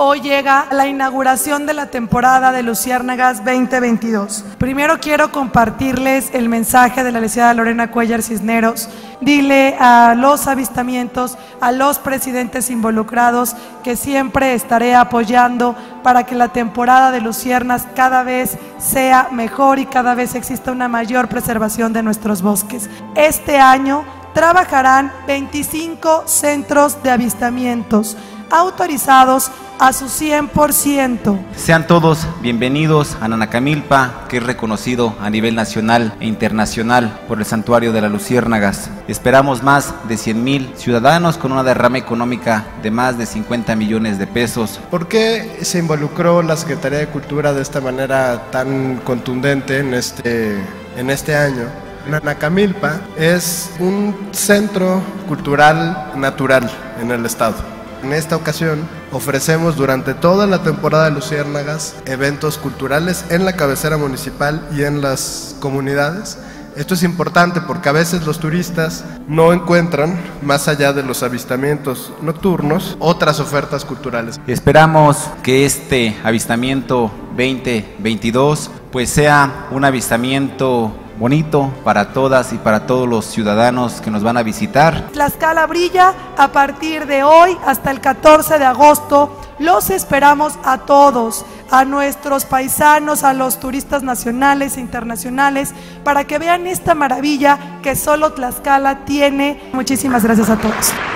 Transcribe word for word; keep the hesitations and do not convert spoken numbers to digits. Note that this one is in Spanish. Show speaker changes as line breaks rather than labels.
hoy llega la inauguración de la temporada de Luciérnagas veinte veintidós. Primero quiero compartirles el mensaje de la licenciada Lorena Cuellar Cisneros. Dile a los avistamientos, a los presidentes involucrados, que siempre estaré apoyando para que la temporada de luciernas cada vez sea mejor y cada vez exista una mayor preservación de nuestros bosques. Este año trabajarán veinticinco centros de avistamientos autorizados a su cien por ciento.
Sean todos bienvenidos a Nanacamilpa, que es reconocido a nivel nacional e internacional por el Santuario de las Luciérnagas. Esperamos más de cien mil ciudadanos con una derrama económica de más de cincuenta millones de pesos.
¿Por qué se involucró la Secretaría de Cultura de esta manera tan contundente en este, en este año? Nanacamilpa es un centro cultural natural en el estado. En esta ocasión ofrecemos durante toda la temporada de Luciérnagas eventos culturales en la cabecera municipal y en las comunidades. Esto es importante porque a veces los turistas no encuentran, más allá de los avistamientos nocturnos, otras ofertas culturales.
Esperamos que este avistamiento veinte veintidós pues sea un avistamiento bonito para todas y para todos los ciudadanos que nos van a visitar.
Tlaxcala brilla a partir de hoy hasta el catorce de agosto. Los esperamos a todos, a nuestros paisanos, a los turistas nacionales e internacionales, para que vean esta maravilla que solo Tlaxcala tiene. Muchísimas gracias a todos.